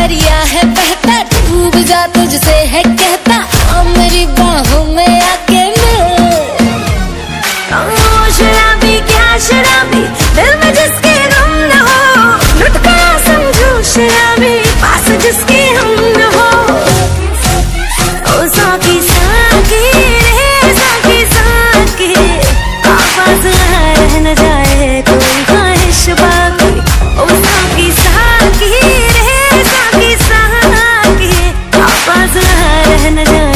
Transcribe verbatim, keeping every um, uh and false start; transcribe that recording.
दरिया है बहता, डूब जा तुझसे है कहता, आ मेरी बाहों में आके मिल। ओ शराबी क्या शराबी, दिल में जिसके गम न हो, लुट गया समझो शराबी, पास जिसके हम न हो। ओ साकी साकी रे साकी साकी, आवाज रह न जाए कोई ख्वाहिश बाकी। ओ साकी साकी रे साकी साकी, आवाज रह न जाए